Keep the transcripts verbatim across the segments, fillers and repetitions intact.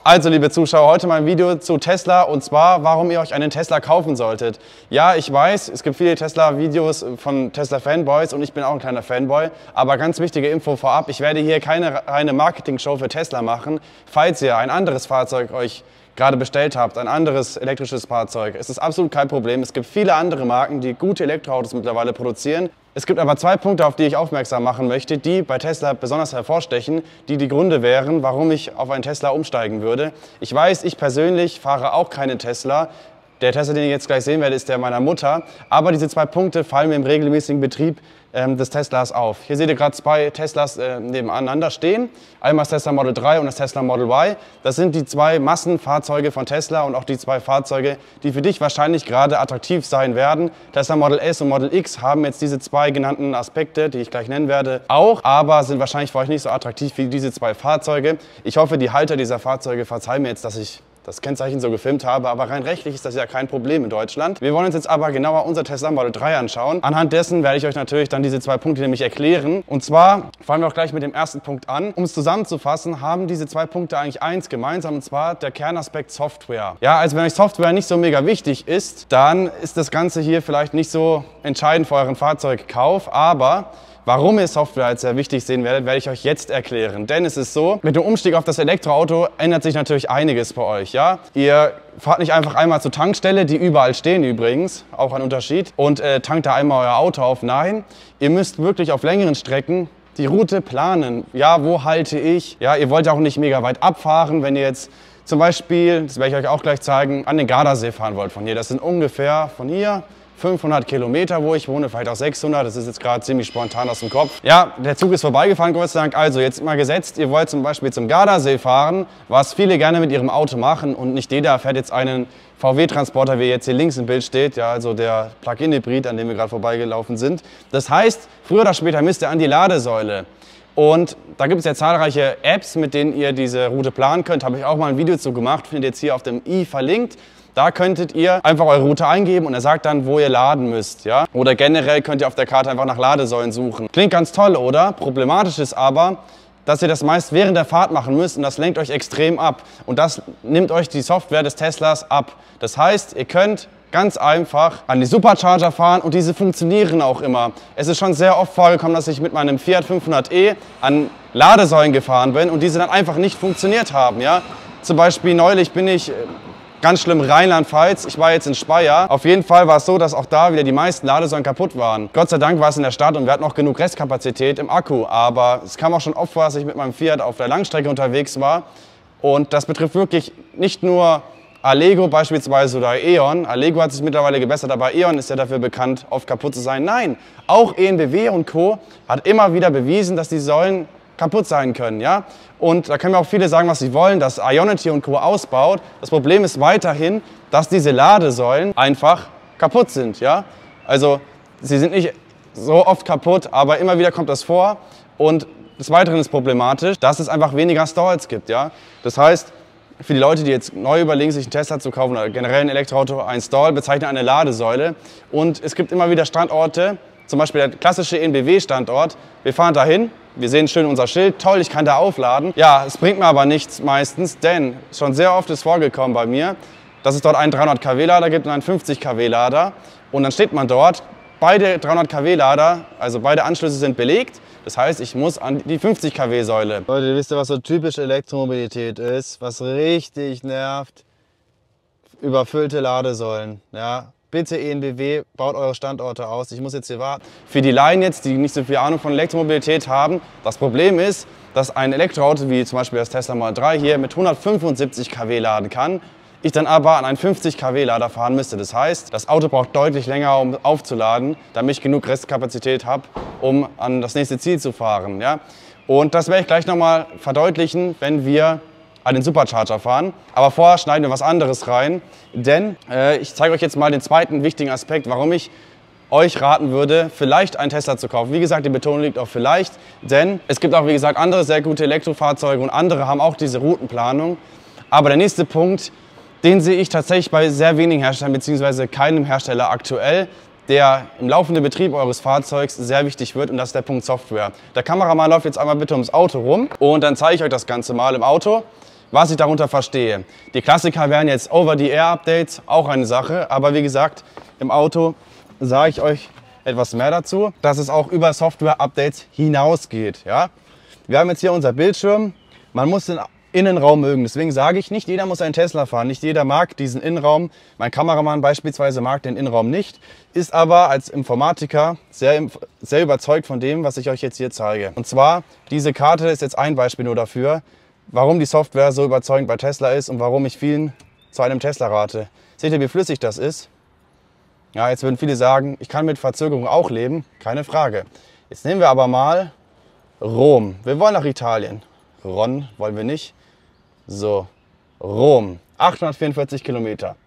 Also liebe Zuschauer, heute mal ein Video zu Tesla und zwar, warum ihr euch einen Tesla kaufen solltet. Ja, ich weiß, es gibt viele Tesla-Videos von Tesla-Fanboys und ich bin auch ein kleiner Fanboy, aber ganz wichtige Info vorab, ich werde hier keine reine Marketing-Show für Tesla machen. Falls ihr ein anderes Fahrzeug euch gerade bestellt habt, ein anderes elektrisches Fahrzeug, es ist absolut kein Problem. Es gibt viele andere Marken, die gute Elektroautos mittlerweile produzieren. Es gibt aber zwei Punkte, auf die ich aufmerksam machen möchte, die bei Tesla besonders hervorstechen, die die Gründe wären, warum ich auf einen Tesla umsteigen würde. Ich weiß, ich persönlich fahre auch keinen Tesla. Der Tesla, den ich jetzt gleich sehen werde, ist der meiner Mutter. Aber diese zwei Punkte fallen mir im regelmäßigen Betrieb ähm, des Teslas auf. Hier seht ihr gerade zwei Teslas äh, nebeneinander stehen. Einmal das Tesla Model drei und das Tesla Model Y. Das sind die zwei Massenfahrzeuge von Tesla und auch die zwei Fahrzeuge, die für dich wahrscheinlich gerade attraktiv sein werden. Tesla Model S und Model X haben jetzt diese zwei genannten Aspekte, die ich gleich nennen werde, auch, aber sind wahrscheinlich für euch nicht so attraktiv wie diese zwei Fahrzeuge. Ich hoffe, die Halter dieser Fahrzeuge verzeihen mir jetzt, dass ich das Kennzeichen so gefilmt habe, aber rein rechtlich ist das ja kein Problem in Deutschland. Wir wollen uns jetzt aber genauer unser Tesla Model drei anschauen. Anhand dessen werde ich euch natürlich dann diese zwei Punkte nämlich erklären. Und zwar fangen wir auch gleich mit dem ersten Punkt an. Um es zusammenzufassen, haben diese zwei Punkte eigentlich eins gemeinsam, und zwar der Kernaspekt Software. Ja, also wenn euch Software nicht so mega wichtig ist, dann ist das Ganze hier vielleicht nicht so entscheidend für euren Fahrzeugkauf, aber warum ihr Software als sehr wichtig sehen werdet, werde ich euch jetzt erklären. Denn es ist so, mit dem Umstieg auf das Elektroauto ändert sich natürlich einiges bei euch. Ja? Ihr fahrt nicht einfach einmal zur Tankstelle, die überall stehen übrigens, auch ein Unterschied, und äh, tankt da einmal euer Auto auf. Nein, ihr müsst wirklich auf längeren Strecken die Route planen. Ja, wo halte ich? Ja, ihr wollt ja auch nicht mega weit abfahren, wenn ihr jetzt zum Beispiel, das werde ich euch auch gleich zeigen, an den Gardasee fahren wollt von hier. Das sind ungefähr von hier fünfhundert Kilometer, wo ich wohne, vielleicht auch sechshundert, das ist jetzt gerade ziemlich spontan aus dem Kopf. Ja, der Zug ist vorbeigefahren, Gott sei Dank. Also jetzt mal gesetzt, ihr wollt zum Beispiel zum Gardasee fahren, was viele gerne mit ihrem Auto machen und nicht jeder fährt jetzt einen V W-Transporter, wie jetzt hier links im Bild steht, ja, also der Plug-in-Hybrid, an dem wir gerade vorbeigelaufen sind. Das heißt, früher oder später müsst ihr an die Ladesäule. Und da gibt es ja zahlreiche Apps, mit denen ihr diese Route planen könnt. Habe ich auch mal ein Video zu gemacht, findet ihr jetzt hier auf dem i verlinkt. Da könntet ihr einfach eure Route eingeben und er sagt dann, wo ihr laden müsst. Ja? Oder generell könnt ihr auf der Karte einfach nach Ladesäulen suchen. Klingt ganz toll, oder? Problematisch ist aber, dass ihr das meist während der Fahrt machen müsst und das lenkt euch extrem ab. Und das nimmt euch die Software des Teslas ab. Das heißt, ihr könnt ganz einfach an die Supercharger fahren und diese funktionieren auch immer. Es ist schon sehr oft vorgekommen, dass ich mit meinem Fiat fünfhundert e an Ladesäulen gefahren bin und diese dann einfach nicht funktioniert haben. Ja? Zum Beispiel neulich bin ich ganz schlimm Rheinland-Pfalz. Ich war jetzt in Speyer. Auf jeden Fall war es so, dass auch da wieder die meisten Ladesäulen kaputt waren. Gott sei Dank war es in der Stadt und wir hatten noch genug Restkapazität im Akku. Aber es kam auch schon oft vor, dass ich mit meinem Fiat auf der Langstrecke unterwegs war. Und das betrifft wirklich nicht nur Allego beispielsweise oder E.ON. Allego hat sich mittlerweile gebessert, aber E.ON ist ja dafür bekannt, oft kaputt zu sein. Nein, auch E N B W und Co. hat immer wieder bewiesen, dass die Säulen kaputt sein können, ja? Und da können mir auch viele sagen, was sie wollen, dass Ionity und Co. ausbaut. Das Problem ist weiterhin, dass diese Ladesäulen einfach kaputt sind, ja? Also sie sind nicht so oft kaputt, aber immer wieder kommt das vor. Und des Weiteren ist problematisch, dass es einfach weniger Stalls gibt, ja? Das heißt, für die Leute, die jetzt neu überlegen, sich einen Tesla zu kaufen oder generell ein Elektroauto, ein Stall bezeichnet eine Ladesäule. Und es gibt immer wieder Standorte, zum Beispiel der klassische E N B W-Standort. Wir fahren dahin, wir sehen schön unser Schild, toll, ich kann da aufladen. Ja, es bringt mir aber nichts meistens, denn schon sehr oft ist vorgekommen bei mir, dass es dort einen dreihundert Kilowatt Lader gibt und einen fünfzig Kilowatt Lader. Und dann steht man dort, beide dreihundert Kilowatt Lader, also beide Anschlüsse sind belegt. Das heißt, ich muss an die fünfzig Kilowatt Säule. Leute, wisst ihr, was so typische Elektromobilität ist? Was richtig nervt? Überfüllte Ladesäulen, ja. Bitte E N B W, baut eure Standorte aus. Ich muss jetzt hier warten. Für die Laien jetzt, die nicht so viel Ahnung von Elektromobilität haben, das Problem ist, dass ein Elektroauto wie zum Beispiel das Tesla Model drei hier mit hundertfünfundsiebzig Kilowatt laden kann. Ich dann aber an einen fünfzig Kilowatt Lader fahren müsste. Das heißt, das Auto braucht deutlich länger, um aufzuladen, damit ich genug Restkapazität habe, um an das nächste Ziel zu fahren. Ja? Und das werde ich gleich nochmal verdeutlichen, wenn wir an den Supercharger fahren. Aber vorher schneiden wir was anderes rein, denn äh, ich zeige euch jetzt mal den zweiten wichtigen Aspekt, warum ich euch raten würde, vielleicht einen Tesla zu kaufen. Wie gesagt, die Betonung liegt auf vielleicht, denn es gibt auch, wie gesagt, andere sehr gute Elektrofahrzeuge und andere haben auch diese Routenplanung. Aber der nächste Punkt, den sehe ich tatsächlich bei sehr wenigen Herstellern bzw. keinem Hersteller aktuell, der im laufenden Betrieb eures Fahrzeugs sehr wichtig wird, und das ist der Punkt Software. Der Kameramann läuft jetzt einmal bitte ums Auto rum und dann zeige ich euch das Ganze mal im Auto. was ich darunter verstehe. Die Klassiker wären jetzt Over-the-Air-Updates, auch eine Sache. Aber wie gesagt, im Auto sage ich euch etwas mehr dazu, dass es auch über Software-Updates hinausgeht. Ja? Wir haben jetzt hier unser Bildschirm. Man muss den Innenraum mögen. Deswegen sage ich, nicht jeder muss einen Tesla fahren. Nicht jeder mag diesen Innenraum. Mein Kameramann beispielsweise mag den Innenraum nicht, ist aber als Informatiker sehr, sehr überzeugt von dem, was ich euch jetzt hier zeige. Und zwar, diese Karte ist jetzt ein Beispiel nur dafür, warum die Software so überzeugend bei Tesla ist und warum ich vielen zu einem Tesla rate. Seht ihr, wie flüssig das ist? Ja, jetzt würden viele sagen, ich kann mit Verzögerung auch leben. Keine Frage. Jetzt nehmen wir aber mal Rom. Wir wollen nach Italien. Ron wollen wir nicht. So, Rom, achthundertvierundvierzig Kilometer.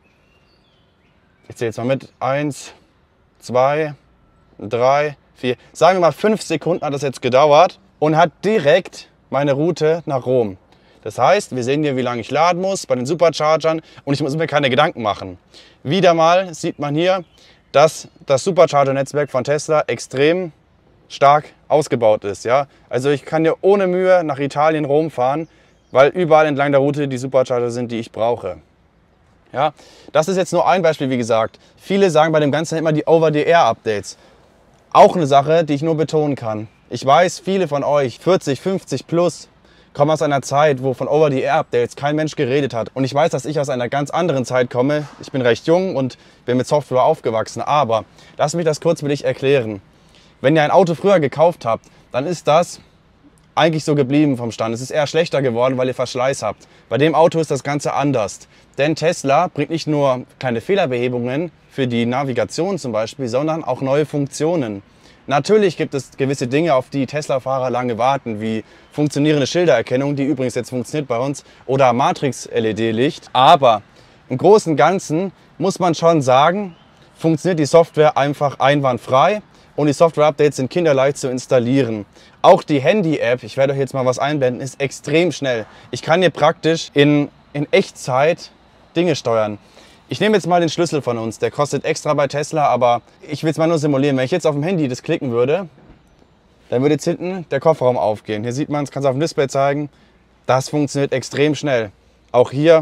Ich zähle jetzt mal mit. eins, zwei, drei, vier. Sagen wir mal fünf Sekunden hat das jetzt gedauert und hat direkt meine Route nach Rom. Das heißt, wir sehen hier, wie lange ich laden muss bei den Superchargern und ich muss mir keine Gedanken machen. Wieder mal sieht man hier, dass das Supercharger-Netzwerk von Tesla extrem stark ausgebaut ist. Ja? Also ich kann hier ohne Mühe nach Italien, Rom fahren, weil überall entlang der Route die Supercharger sind, die ich brauche. Ja? Das ist jetzt nur ein Beispiel, wie gesagt. Viele sagen bei dem Ganzen immer die Over-the-Air-Updates. Auch eine Sache, die ich nur betonen kann. Ich weiß, viele von euch, vierzig, fünfzig plus, kommen aus einer Zeit, wo von Over-the-Air-Updates kein Mensch geredet hat. Und ich weiß, dass ich aus einer ganz anderen Zeit komme. Ich bin recht jung und bin mit Software aufgewachsen. Aber lass mich das kurz für dich erklären. Wenn ihr ein Auto früher gekauft habt, dann ist das eigentlich so geblieben vom Stand. Es ist eher schlechter geworden, weil ihr Verschleiß habt. Bei dem Auto ist das Ganze anders. Denn Tesla bringt nicht nur kleine Fehlerbehebungen für die Navigation zum Beispiel, sondern auch neue Funktionen. Natürlich gibt es gewisse Dinge, auf die Tesla-Fahrer lange warten, wie funktionierende Schildererkennung, die übrigens jetzt funktioniert bei uns, oder Matrix-L E D-Licht. Aber im Großen und Ganzen muss man schon sagen, funktioniert die Software einfach einwandfrei. Und die Software-Updates sind kinderleicht zu installieren. Auch die Handy-App, ich werde euch jetzt mal was einblenden, ist extrem schnell. Ich kann hier praktisch in, in Echtzeit Dinge steuern. Ich nehme jetzt mal den Schlüssel von uns, der kostet extra bei Tesla, aber ich will es mal nur simulieren. Wenn ich jetzt auf dem Handy das klicken würde, dann würde jetzt hinten der Kofferraum aufgehen. Hier sieht man es, kann es auf dem Display zeigen. Das funktioniert extrem schnell. Auch hier,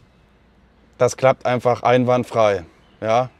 das klappt einfach einwandfrei. Ja.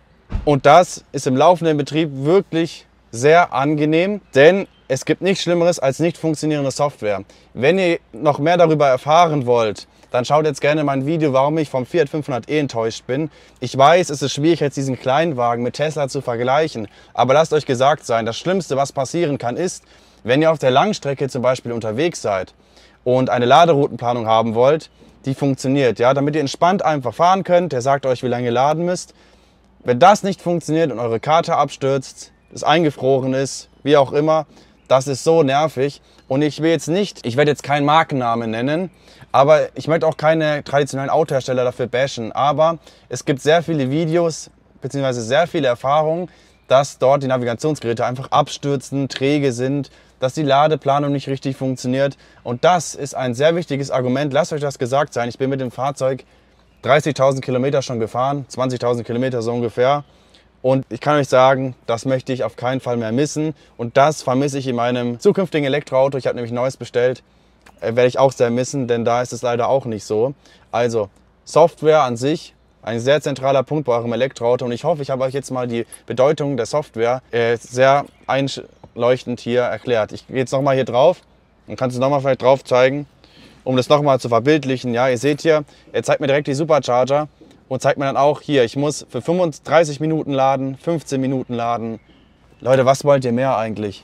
Und das ist im laufenden Betrieb wirklich sehr angenehm, denn es gibt nichts Schlimmeres als nicht funktionierende Software. Wenn ihr noch mehr darüber erfahren wollt, dann schaut jetzt gerne mein Video, warum ich vom Fiat fünfhundert e enttäuscht bin. Ich weiß, es ist schwierig, jetzt diesen Kleinwagen mit Tesla zu vergleichen, aber lasst euch gesagt sein, das Schlimmste, was passieren kann, ist, wenn ihr auf der Langstrecke zum Beispiel unterwegs seid und eine Laderoutenplanung haben wollt, die funktioniert, ja, damit ihr entspannt einfach fahren könnt, der sagt euch, wie lange ihr laden müsst. Wenn das nicht funktioniert und eure Karte abstürzt, es eingefroren ist, wie auch immer, das ist so nervig. Und ich will jetzt nicht, ich werde jetzt keinen Markennamen nennen, aber ich möchte auch keine traditionellen Autohersteller dafür bashen. Aber es gibt sehr viele Videos bzw. sehr viele Erfahrungen, dass dort die Navigationsgeräte einfach abstürzen, träge sind, dass die Ladeplanung nicht richtig funktioniert. Und das ist ein sehr wichtiges Argument. Lasst euch das gesagt sein. Ich bin mit dem Fahrzeug dreißigtausend Kilometer schon gefahren, zwanzigtausend Kilometer so ungefähr. Und ich kann euch sagen, das möchte ich auf keinen Fall mehr missen. Und das vermisse ich in meinem zukünftigen Elektroauto. Ich habe nämlich ein neues bestellt. Äh, werde ich auch sehr missen, denn da ist es leider auch nicht so. Also Software an sich, ein sehr zentraler Punkt bei eurem Elektroauto. Und ich hoffe, ich habe euch jetzt mal die Bedeutung der Software äh, sehr einleuchtend hier erklärt. Ich gehe jetzt nochmal hier drauf und kannst du nochmal vielleicht drauf zeigen, um das nochmal zu verbildlichen. Ja, ihr seht hier, er zeigt mir direkt die Supercharger und zeigt mir dann auch hier, ich muss für fünfunddreißig Minuten laden, fünfzehn Minuten laden. Leute, was wollt ihr mehr eigentlich?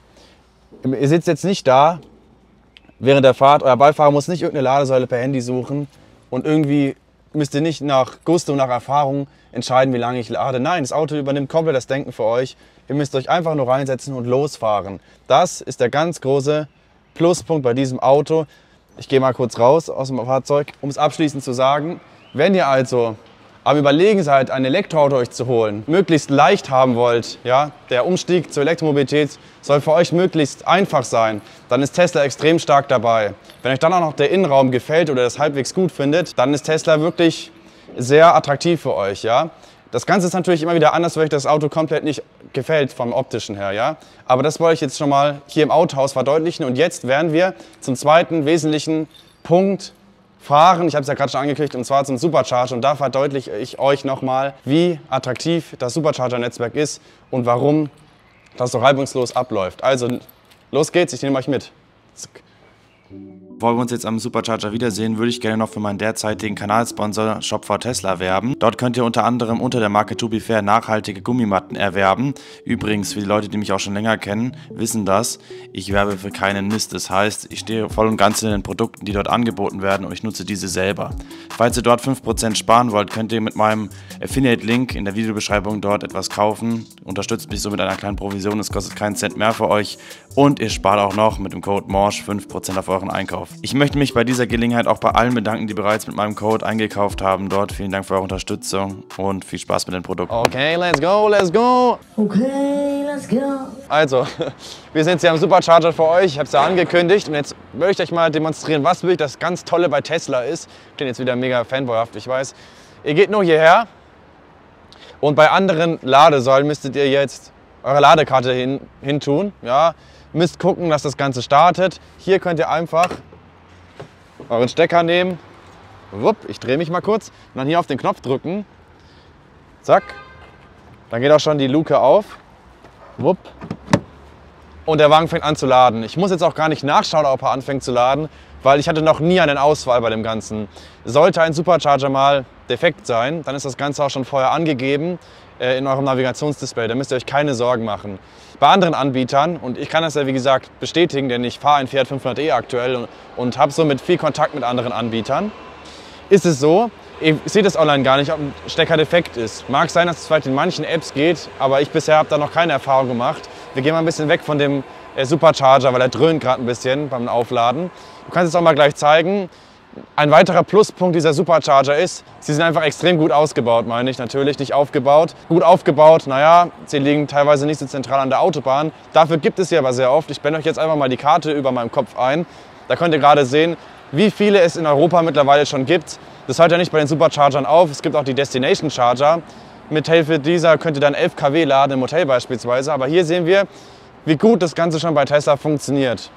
Ihr sitzt jetzt nicht da während der Fahrt, euer Beifahrer muss nicht irgendeine Ladesäule per Handy suchen und irgendwie müsst ihr nicht nach Gusto, nach Erfahrung entscheiden, wie lange ich lade. Nein, das Auto übernimmt komplett das Denken für euch. Ihr müsst euch einfach nur reinsetzen und losfahren. Das ist der ganz große Pluspunkt bei diesem Auto. Ich gehe mal kurz raus aus dem Fahrzeug, um es abschließend zu sagen. Wenn ihr also am Überlegen seid, ein Elektroauto euch zu holen, möglichst leicht haben wollt, ja, der Umstieg zur Elektromobilität soll für euch möglichst einfach sein, dann ist Tesla extrem stark dabei. Wenn euch dann auch noch der Innenraum gefällt oder das halbwegs gut findet, dann ist Tesla wirklich sehr attraktiv für euch. Ja. Das Ganze ist natürlich immer wieder anders, weil euch das Auto komplett nicht gefällt vom optischen her. Ja. Aber das wollte ich jetzt schon mal hier im Autohaus verdeutlichen. Und jetzt werden wir zum zweiten wesentlichen Punkt fahren. Ich habe es ja gerade schon angekündigt, und zwar zum Supercharger. Und da verdeutliche ich euch nochmal, wie attraktiv das Supercharger-Netzwerk ist und warum das so reibungslos abläuft. Also los geht's, ich nehme euch mit. Zack. Bevor wir uns jetzt am Supercharger wiedersehen, würde ich gerne noch für meinen derzeitigen Kanalsponsor Shop for Tesla werben. Dort könnt ihr unter anderem unter der Marke To Be Fair nachhaltige Gummimatten erwerben. Übrigens, für die Leute, die mich auch schon länger kennen, wissen das, ich werbe für keinen Mist. Das heißt, ich stehe voll und ganz in den Produkten, die dort angeboten werden, und ich nutze diese selber. Falls ihr dort fünf Prozent sparen wollt, könnt ihr mit meinem Affiliate-Link in der Videobeschreibung dort etwas kaufen. Unterstützt mich so mit einer kleinen Provision, es kostet keinen Cent mehr für euch. Und ihr spart auch noch mit dem Code MORSCH fünf Prozent auf euren Einkauf. Ich möchte mich bei dieser Gelegenheit auch bei allen bedanken, die bereits mit meinem Code eingekauft haben dort. Vielen Dank für eure Unterstützung und viel Spaß mit den Produkten. Okay, let's go, let's go. Okay, let's go. Also, wir sind jetzt hier am Supercharger für euch. Ich habe es ja angekündigt und jetzt möchte ich euch mal demonstrieren, was wirklich das ganz Tolle bei Tesla ist. Ich bin jetzt wieder mega fanboyhaft, ich weiß. Ihr geht nur hierher und bei anderen Ladesäulen müsstet ihr jetzt eure Ladekarte hin, hin tun. Ja, müsst gucken, dass das Ganze startet. Hier könnt ihr einfach euren Stecker nehmen. Wupp, ich drehe mich mal kurz. Und dann hier auf den Knopf drücken. Zack. Dann geht auch schon die Luke auf. Wupp. Und der Wagen fängt an zu laden. Ich muss jetzt auch gar nicht nachschauen, ob er anfängt zu laden, weil ich hatte noch nie einen Ausfall bei dem Ganzen. Sollte ein Supercharger mal defekt sein, dann ist das Ganze auch schon vorher angegeben äh, in eurem Navigationsdisplay. Da müsst ihr euch keine Sorgen machen. Bei anderen Anbietern, und ich kann das ja wie gesagt bestätigen, denn ich fahre ein Fiat fünfhundert e aktuell und, und habe somit viel Kontakt mit anderen Anbietern, ist es so, ihr seht es online gar nicht, ob ein Stecker defekt ist. Mag sein, dass es vielleicht in manchen Apps geht, aber ich bisher habe da noch keine Erfahrung gemacht. Wir gehen mal ein bisschen weg von dem äh, Supercharger, weil er dröhnt gerade ein bisschen beim Aufladen. Du kannst es auch mal gleich zeigen. Ein weiterer Pluspunkt dieser Supercharger ist, sie sind einfach extrem gut ausgebaut, meine ich natürlich, nicht aufgebaut. Gut aufgebaut, naja, sie liegen teilweise nicht so zentral an der Autobahn. Dafür gibt es sie aber sehr oft. Ich blende euch jetzt einfach mal die Karte über meinem Kopf ein. Da könnt ihr gerade sehen, wie viele es in Europa mittlerweile schon gibt. Das hört ja nicht bei den Superchargern auf. Es gibt auch die Destination Charger. Mit Hilfe dieser könnt ihr dann elf Kilowatt laden, im Hotel beispielsweise. Aber hier sehen wir, wie gut das Ganze schon bei Tesla funktioniert.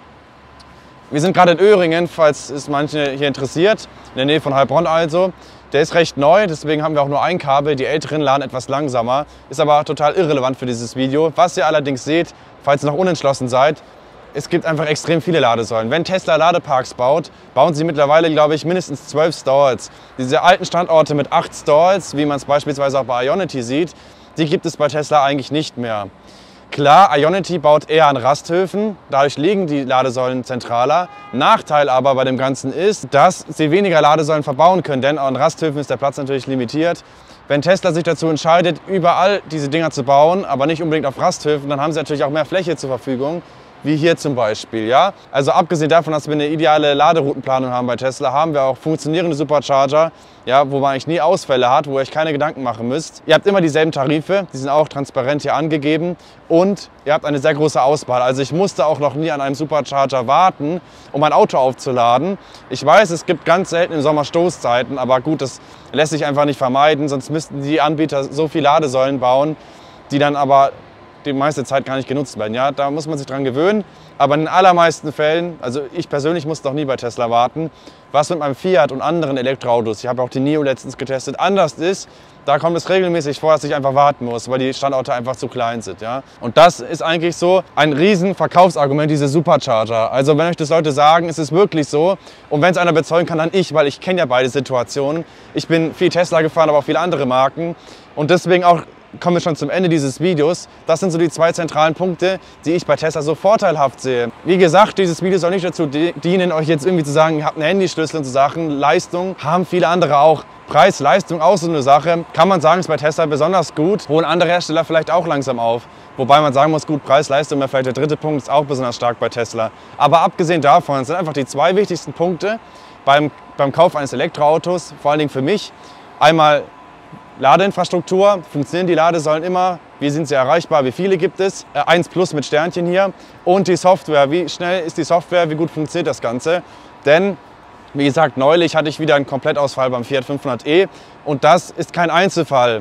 Wir sind gerade in Öhringen, falls es manche hier interessiert, in der Nähe von Heilbronn also. Der ist recht neu, deswegen haben wir auch nur ein Kabel. Die älteren laden etwas langsamer, ist aber total irrelevant für dieses Video. Was ihr allerdings seht, falls ihr noch unentschlossen seid, es gibt einfach extrem viele Ladesäulen. Wenn Tesla Ladeparks baut, bauen sie mittlerweile, glaube ich, mindestens zwölf Stalls. Diese alten Standorte mit acht Stalls, wie man es beispielsweise auch bei Ionity sieht, die gibt es bei Tesla eigentlich nicht mehr. Klar, Ionity baut eher an Rasthöfen, dadurch liegen die Ladesäulen zentraler. Nachteil aber bei dem Ganzen ist, dass sie weniger Ladesäulen verbauen können, denn an Rasthöfen ist der Platz natürlich limitiert. Wenn Tesla sich dazu entscheidet, überall diese Dinger zu bauen, aber nicht unbedingt auf Rasthöfen, dann haben sie natürlich auch mehr Fläche zur Verfügung, wie hier zum Beispiel. Ja? Also abgesehen davon, dass wir eine ideale Laderoutenplanung haben bei Tesla, haben wir auch funktionierende Supercharger, ja, wo man eigentlich nie Ausfälle hat, wo ihr euch keine Gedanken machen müsst. Ihr habt immer dieselben Tarife, die sind auch transparent hier angegeben und ihr habt eine sehr große Auswahl. Also ich musste auch noch nie an einem Supercharger warten, um mein Auto aufzuladen. Ich weiß, es gibt ganz selten im Sommer Stoßzeiten, aber gut, das lässt sich einfach nicht vermeiden, sonst müssten die Anbieter so viele Ladesäulen bauen, die dann aber die meiste Zeit gar nicht genutzt werden. Ja, da muss man sich dran gewöhnen. Aber in den allermeisten Fällen, also ich persönlich musste noch nie bei Tesla warten, was mit meinem Fiat und anderen Elektroautos, ich habe auch die Nio letztens getestet, anders ist, da kommt es regelmäßig vor, dass ich einfach warten muss, weil die Standorte einfach zu klein sind. Ja? Und das ist eigentlich so ein riesen Verkaufsargument, diese Supercharger. Also wenn euch das Leute sagen, ist es wirklich so. Und wenn es einer bezeugen kann, dann ich, weil ich kenne ja beide Situationen. Ich bin viel Tesla gefahren, aber auch viele andere Marken. Und deswegen auch kommen wir schon zum Ende dieses Videos. Das sind so die zwei zentralen Punkte, die ich bei Tesla so vorteilhaft sehe. Wie gesagt, dieses Video soll nicht dazu dienen, euch jetzt irgendwie zu sagen, ihr habt einen Handyschlüssel und so Sachen. Leistung haben viele andere auch. Preis, Leistung, auch so eine Sache. Kann man sagen, ist bei Tesla besonders gut. Holen andere Hersteller vielleicht auch langsam auf. Wobei man sagen muss, gut, Preis, Leistung wäre vielleicht der dritte Punkt, ist auch besonders stark bei Tesla. Aber abgesehen davon sind einfach die zwei wichtigsten Punkte beim, beim Kauf eines Elektroautos, vor allen Dingen für mich. Einmal Ladeinfrastruktur, funktionieren die Ladesäulen immer, wie sind sie erreichbar, wie viele gibt es, äh, eins plus mit Sternchen hier, und die Software, wie schnell ist die Software, wie gut funktioniert das Ganze. Denn, wie gesagt, neulich hatte ich wieder einen Komplettausfall beim Fiat fünfhundert e und das ist kein Einzelfall.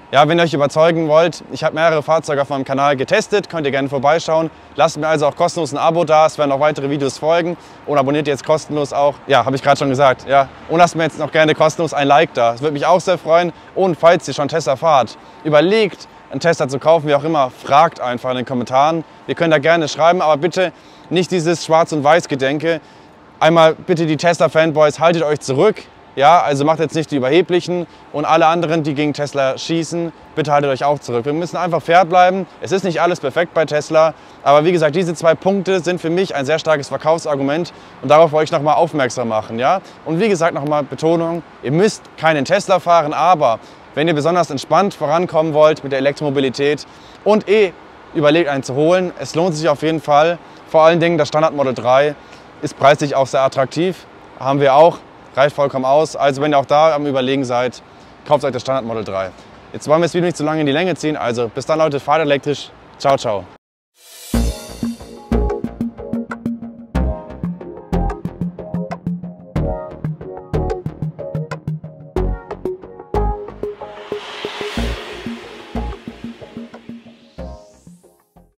Ja, wenn ihr euch überzeugen wollt, ich habe mehrere Fahrzeuge auf meinem Kanal getestet, könnt ihr gerne vorbeischauen. Lasst mir also auch kostenlos ein Abo da, es werden noch weitere Videos folgen. Und abonniert jetzt kostenlos auch, ja, habe ich gerade schon gesagt, ja. Und lasst mir jetzt noch gerne kostenlos ein Like da. Das würde mich auch sehr freuen. Und falls ihr schon Tesla fahrt, überlegt, einen Tesla zu kaufen, wie auch immer, fragt einfach in den Kommentaren. Wir können da gerne schreiben, aber bitte nicht dieses Schwarz- und Weiß-Gedenke. Einmal bitte die Tesla-Fanboys, haltet euch zurück. Ja, also macht jetzt nicht die Überheblichen und alle anderen, die gegen Tesla schießen, bitte haltet euch auch zurück. Wir müssen einfach fair bleiben. Es ist nicht alles perfekt bei Tesla, aber wie gesagt, diese zwei Punkte sind für mich ein sehr starkes Verkaufsargument und darauf wollte ich nochmal aufmerksam machen. Ja? Und wie gesagt, nochmal Betonung, ihr müsst keinen Tesla fahren, aber wenn ihr besonders entspannt vorankommen wollt mit der Elektromobilität und eh überlegt, einen zu holen, es lohnt sich auf jeden Fall. Vor allen Dingen das Standard Model drei ist preislich auch sehr attraktiv, haben wir auch. Reicht vollkommen aus. Also wenn ihr auch da am Überlegen seid, kauft euch das Standard Model drei. Jetzt wollen wir das Video nicht zu lange in die Länge ziehen. Also bis dann Leute, fahrt elektrisch. Ciao, ciao.